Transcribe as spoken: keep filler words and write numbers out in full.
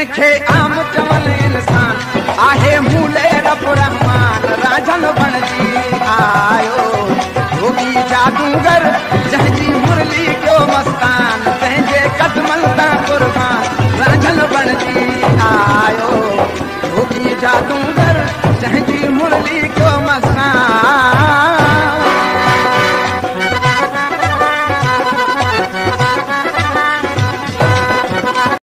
जंहिंखे आम चवल इंसान आहे मूले रब रहमान राजन बणजी आयो योगी जादूगर जंहिंजी मुरली कयो मस्तान तंहिंजे कदमनि तां कुर्बान राजन बणजी आयो योगी जादूगर जंहिंजी मुरली कयो